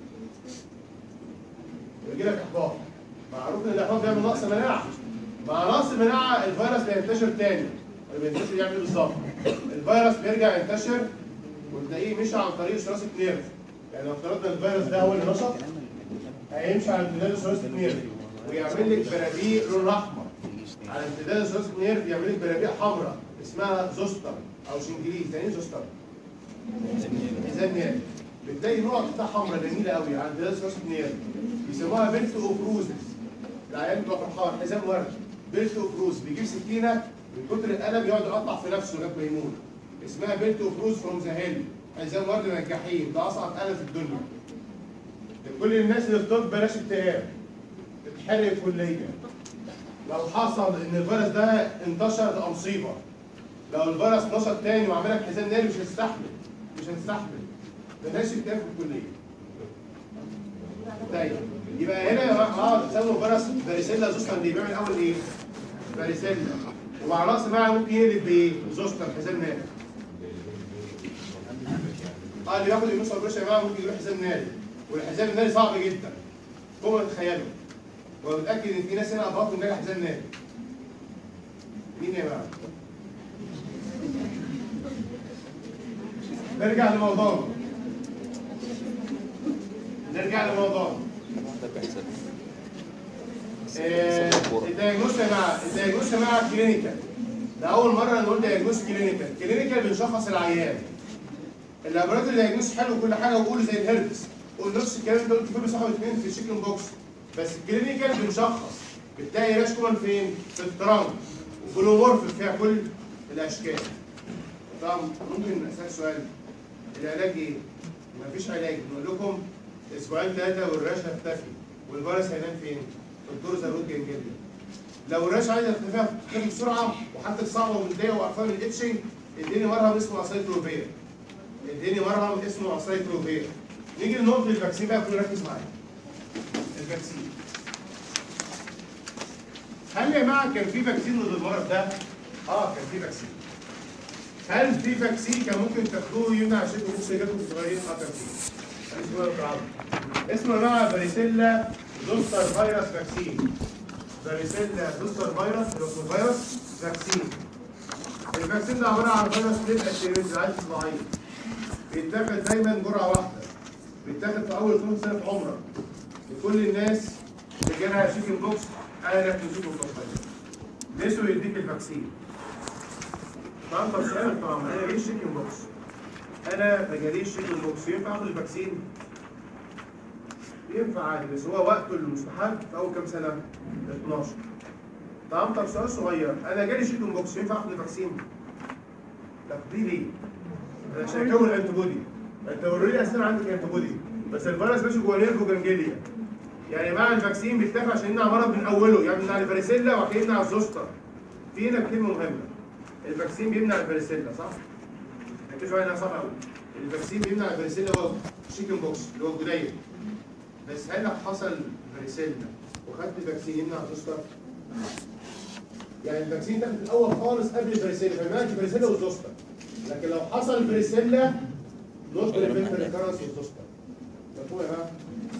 ويجي لك احباط. معروف ان الاحباط بيعمل نقص مناعه. مع نقص المناعه الفيروس بينتشر تاني. بينتشر يعمل ايه بالظبط؟ الفيروس بيرجع ينتشر وتلاقيه مشى عن طريق الثوراسيك نيرف. يعني لو افترضنا الفيروس ده هو اللي نشط هيمشي على امتداد الثوراسيك نيرف ويعمل لك برابيق لون احمر. على امتداد الثوراسيك نيرف يعمل لك برابيق حمراء اسمها زوستر او شنجليز. يعني ايه زوستر؟ ميزان نيرف. بتلاقي نقط بتاع حمراء جميله قوي على امتداد الثوراسيك نيرف بيسموها بيلت اوف روزز. العيال بتبقى فرحان حزام ورد. بيلت اوف روز بيجيب سكينه من كتر الالم يقعد يقطع في نفسه لغايه ما يموت. اسمها بيلت اوف روز فروم ذا هيل. حزام ورد من الجحيم، ده اصعب الم في الدنيا. لكل الناس اللي في طب بلاش اكتئاب. تتحرق كليه. لو حصل ان الفيروس ده انتشر تبقى مصيبه. لو الفيروس نشط تاني وعمل لك حزام ناري مش هتستحمل. مالهاش كتاب في الكليه. طيب يبقى هنا بيسموا فيروس فاريسيلا زوستر اللي بيعمل اول ايه؟ فاريسيلا، ومع راس بقى ممكن يقلب بايه؟ زوستر حزام ناري. اللي ياخد النص البريشر يا جماعه ممكن يروح حزام ناري، والحزام الناري صعب جدا فوق ما تتخيلوا، ومتاكد ان في ناس هنا ابهاتهم جاي حزام ناري. مين يا جماعه؟ نرجع لموضوعنا. الدايجنوز يا جماعه، الدايجنوز يا جماعه كلينيكال. ده اول مره نقول دايجنوز كلينيكال، كلينيكال بنشخص العيان. اللابوراتوري دايجنوز حلو كل حاجه وقوله زي الهربس، قول نفس الكلام اللي قلت فيه صاحب اثنين في الشيكن بوكس، بس الكلينيكال بنشخص بتلاقي راش كومن فين؟ في الترانك وبلومورف فيها كل الاشكال. طبعا ممكن اسالك سؤال، العلاج ايه؟ مفيش علاج، بنقول لكم اسبوعين ثلاثه والراش هتختفي والفيروس هينام فين؟ في الدورزال روت جانجليا. لو الراش عايزه تختفي بسرعه وحتى صعبه ومتضايقه وقرفان من الاتشنج، اديني مرهم اسمه اسايكلوفير. نيجي لنقطه الفاكسين بقى، كله ركز معايا. الفاكسين. هل يا جماعه كان في فاكسين ضد المرض ده؟ كان في فاكسين. هل في فاكسين كان ممكن تاخدوه يمنع شد نص جاتكم الصغيرين؟ كان في. اسمه يا جماعه فاريسيلا زوستر فيروس فاكسين. فاريسيلا زوستر فيروس فاكسين. الفاكسين ده عباره عن فيروس ليد اكتيفيتي عايز ضعيف. بيتاخد دايما جرعه واحده. بيتاخد في اول 5 سنه في عمرك. لكل الناس اللي جالها شيكن بوكس قالك نشوف الفاكسين. نسوا يديك الفاكسين. طبعا سؤال طبعا انا جاليش شيكن بوكس. انا ما جاليش شيكن بوكس، ينفع اخد الفاكسين؟ ينفع عادي، بس هو وقته المستحب في اول كام سنه؟ 12. طب سؤال صغير، انا جالي شيكن بوكس ينفع اخد الفاكسين؟ تاخديه ليه؟ انا عشان اكون انتي بودي. انت اوريدي اصلا عندك انتي بودي، بس الفيروس ماشي جوه نيرفو جانجليا. يعني مع الفاكسين بيتاخد عشان يمنع مرض من اوله، يعني يمنع الفاريسيلا وبعد كده يمنع الزوستر. في هنا كلمه مهمه. الفاكسين بيمنع الفاريسيلا صح؟ ركزوا عليها صعبه قوي. الفاكسين بيمنع الفاريسيلا هو شيكن بوكس اللي هو الجديد. بس هل لو حصل فاريسيلا وخدت الفاكسين يمنع الزوستر؟ يعني الفاكسين تاخد في الاول خالص قبل الفاريسيلا، فيمنع الفاريسيلا والزوستر. لكن لو حصل فاريسيلا نوت بريفنت ريكارنس والزوستر. مفهوم يا جماعه؟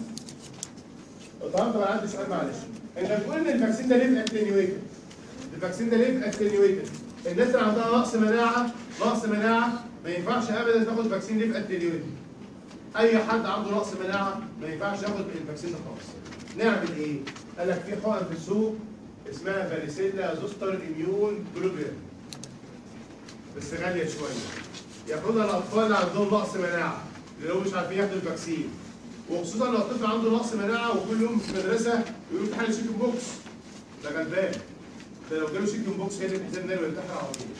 طبعا عندي سؤال معلش. انت بتقول ان الفاكسين ده ليه اتنيويتد؟ الفاكسين ده ليه اتنيويتد؟ الناس اللي عندها نقص مناعه ما ينفعش ابدا تاخد فاكسين ليه اتنيويتد. اي حد عنده نقص مناعه ما ينفعش ياخد الفاكسين ده خالص. نعمل ايه؟ قال لك في حقن في السوق اسمها فاريسيلا زوستر اميون جلوبولين. بس غاليه شويه. ياخدها الاطفال اللي عندهم نقص مناعه اللي هم مش عارفين ياخدوا الفاكسين. وخصوصا لو الطفل عنده نقص مناعه وكل يوم في المدرسه يقولوا امتحان شيكن بوكس. ده غلبان. ده لو جاله شيكن بوكس هي اللي بتحزن نار وينتحر على طول.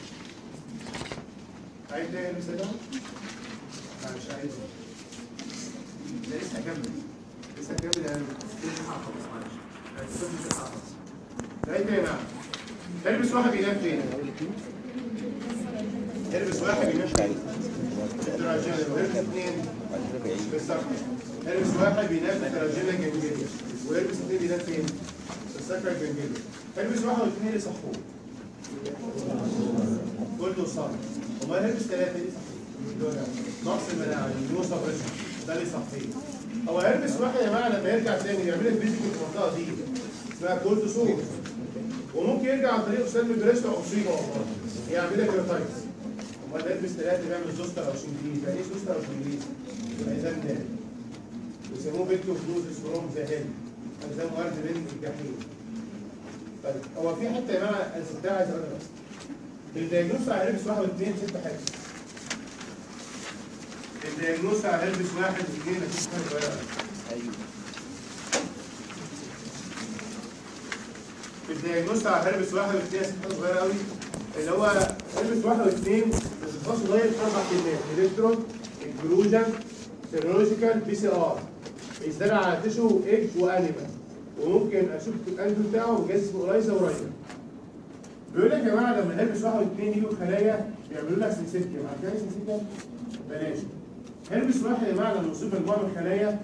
عايز تاني المثال ده؟ لا مش عايز. ده لسه هكمل. يعني لسه هخلص معلش. لسه هخلص. عايز تاني نعم. البس واحد بينام فين؟ البس واحد بينام فين؟ البس اثنين بالظبط. البس واحد بينام في التراجينا الجنجلية والبس اثنين بينام فين؟ في السكرة الجنجلية. البس واحد واثنين يصحوه. كله صح. امال البس ثلاثة ليه صحيح؟ نقص المناعة نو سبريشن ده اللي صحيح. هو هيلبس واحد يا جماعة لما يرجع تاني يعمل لك فيزيك في المنطقة دي اسمها كولد سور. وممكن يرجع عن طريق سلم بريست او مصيبة والله يعمل لك كيراتايتس. امال هيلبس ثلاثة بيعمل زوستر او شنجليز. يعني ايه زوستر او شنجليز؟ الحزام ده بيسموه بيتو فلوزس فروم ذا هيد. حزام ورد من الجحيم. طيب هو في حتة يا جماعة انا سبتها عايز اقولها بس. الدياجنوز على هيلبس واحد واثنين 6 حاجات. الدياجنوز على هيلبس واحد واثنين مفيش حاجة صغيرة. ايوه. الدياجنوز على هيلبس واحد واثنين 6 حاجات صغيرة قوي. اللي هو هيلبس واحد واثنين بتتفصل لغاية 4 كلمات. الكترون، انكلوجن، سيرولوجيكال، بي سي ار. بيزدرع على تيشو ايج وانيمال. وممكن اشوف الانجل بتاعه بجهاز اسمه الايزا ورايزا. بيقول لك يا جماعه لما نلبس واحد واثنين يجوا خلايا بيعملوا لها سنسيتيف. عارفين سنسيتيف؟ بلاش. هربس واحد يا جماعه لما يصيب مجموعه من الخلايا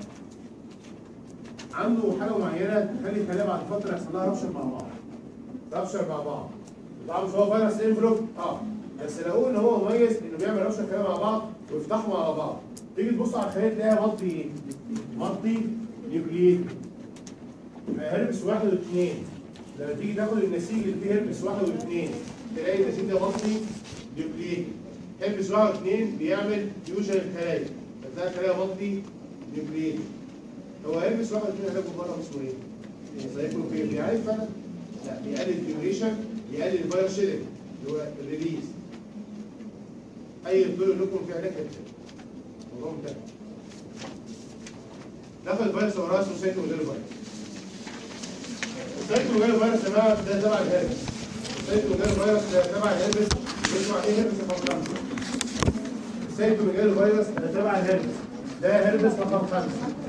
عنده حاجه معينه تخلي الخلايا بعد فتره يحصل لها رابشر مع بعض. رابشر مع بعض. طبعا مش هو فيروس انفلوب بس لقوا ان هو مميز انه بيعمل رابشر خلايا مع بعض ويفتحهم على بعض. تيجي تبص على الخلايا تلاقيها مالتي نيوكلييد. يبقى هربس واحد واثنين. لما تيجي تاخد النسيج اللي فيه هربس واحد واثنين تلاقي النسيج ده مالتي نيوكلييد. هربس واحد واثنين بيعمل فيوجن الخلايا فتلاقي الخلايا مالتي نيوكلييد. هو هربس واحد واثنين علاجه بره اسمه ايه؟ سايكلوبين. بيعرف انا؟ لا بيقلل الديوريشن، يقلل الفيروس شيلنج اللي هو الريليز. اي دكتور لكم في علاج كده. الموضوع منتهي. دخل فيروس وراه اسمه سايتوميجالو فيروس. السايتوميجالو فيروس يا جماعه ده تبع الهربس. السايتوميجالو فيروس ده تبع الهربس. بيسمع ايه هربس رقم 5. السايتوميجالو فيروس ده تبع الهربس. ده هربس رقم 5.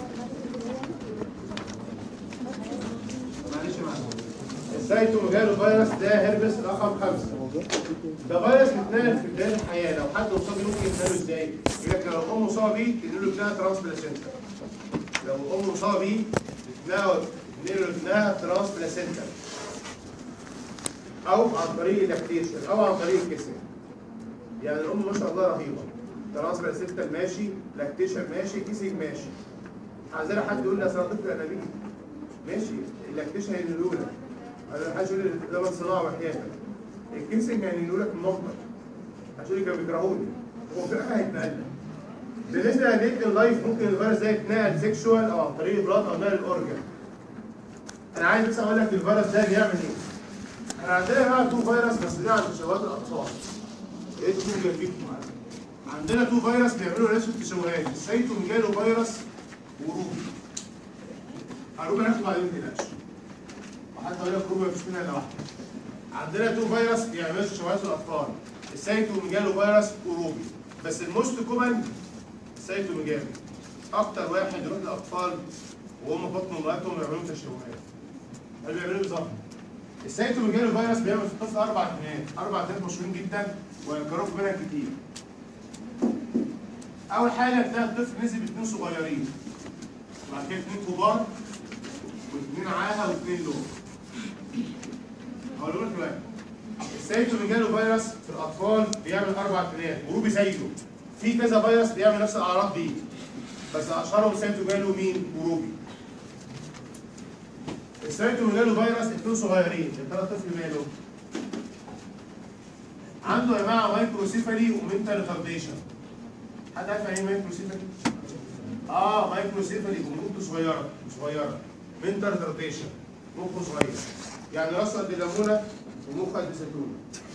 معلش يا معلم. السايتوميجالو فيروس ده هربس رقم 5. ده فيروس بيتنقل في بدايه الحياه. لو حد مصاب بيه ممكن يتنقله ازاي؟ يقول لك لو الام مصابه بيه تنقله ابنها ترانسبلاسنتا. لو الام مصابه بيه تنقله ابنها ترانسبلاسنتا. او عن طريق اللاكتيشن او عن طريق الكسر. يعني الام ما شاء الله رهيبه. ترانسبلاسنتا ماشي، لاكتيشن ماشي، كيسنج ماشي. عايزين حد يقول لي اصل طفل انابيب. ماشي، اللاكتيشن هينقله لك. انا حد يقول لي ده من صناعه وحياتك. الكيسنج هينقله لك من مصدر. عشان كانوا بيكرهوني. هو في الاخر هيتنقل. بالنسبه للنيت لايف ممكن الفيروس ده يتنقل سيكشوال او عن طريق البلاد او نقل الاورجن. انا عايز بس اقول لك الفيروس ده بيعمل ايه؟ احنا عندنا بقى تو فيروس مسؤولين عن تشوهات الاطفال. ايه تو جنبيكم معايا؟ عندنا تو فيروس بيعملوا نفس التشوهات، السايتوميجالو فيروس وروبي. الروبي هناخده بعدين ما تقلقش. وحتى اقول لك روبي مفيش منها الا واحده. عندنا تو فيروس بيعملوا تشوهات الاطفال، السايتوميجالو فيروس وروبي. بس الموست كومن السايتوميجالو. اكتر واحد يروح للاطفال وهم بطن امهاتهم يعملوا تشوهات. اللي بيعملوا بالظبط. السايتوميجالو فيروس بيعمل في الطفل 4 اثنين، 4 اثنين مشهورين جدا ويكرهوا منها كتير. اول حاجه تلاقي الطفل نزل باثنين صغيرين. وبعد كده 2 كبار و2 عاهه و2 لون. هقول لكم دلوقتي. السايتوميجالو فيروس في الاطفال بيعمل 4 اثنين، وروبي زيه. في كذا فيروس بيعمل نفس الاعراض دي. بس اشهرهم سايتوميجالو مين؟ وروبي. السايتوميجالو فيروس 2 صغيرين، يا ترى الطفل ماله؟ عنده يا جماعه مايكروسيفالي ومنتال ريتارديشن. حد عارف يعني ايه مايكروسيفالي؟ مايكروسيفالي ومخه صغيره. منتال ريتارديشن مخه صغير. يعني راسه قد الليمونه ومخه قد الزيتونه.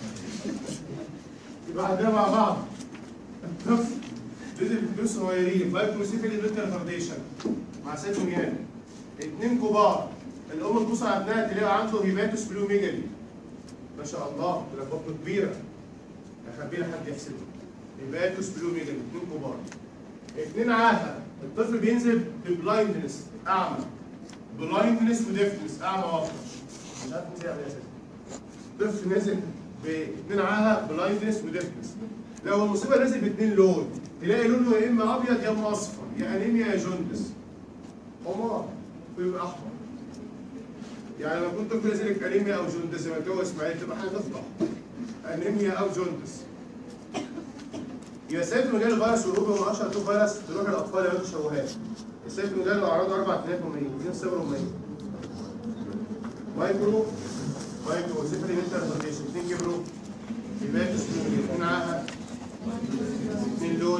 يبقى عندنا مع بعض الطفل نزل ب2 صغيرين، مايكروسيفالي منتال ريتارديشن مع سايتوميجالو. 2 كبار. الام تبص على ابنها تلاقي عنده هيباتوسبلوميجالي. ما شاء الله ده بطنه كبيره. اخبينا حد يحسبها. هيباتوسبلوميجالي 2 كبار. 2 عاهه. الطفل بينزل ببلايندنس اعمى. بلايندنس وديفنس اعمى واطرش. مش عارف ازاي يعمل اساسا. الطفل نزل ب2 عاهه بلايندنس وديفنس. لو المصيبه نزل ب2 لون تلاقي لونه يا اما ابيض يا اما اصفر، يا انيميا يا جوندس. حمار ويبقى احمر. يعني لو كنت كل ذلك انيميا او جوندس زي ما هو اسماعيل تبقى حاجه تفضح. انيميا او جوندس. يبقى السايتوميجالو فيروس والروبي هم اشهر 2 فيروس تروح للاطفال يعملوا تشوهات. السايتوميجالو اعراضه 4000 2 0 و100. مايكروسيفالي منتال ريتارديشن 2 كبروا. هيباتوسبلوميجالي 2 عاهه 2 لون.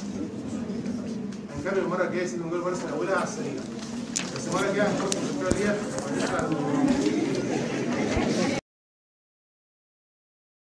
هنكمل المره الجايه السايتوميجالو فيروس من اولها على السريع. بس المره الجايه هنخلص الفكره ديت ونرجع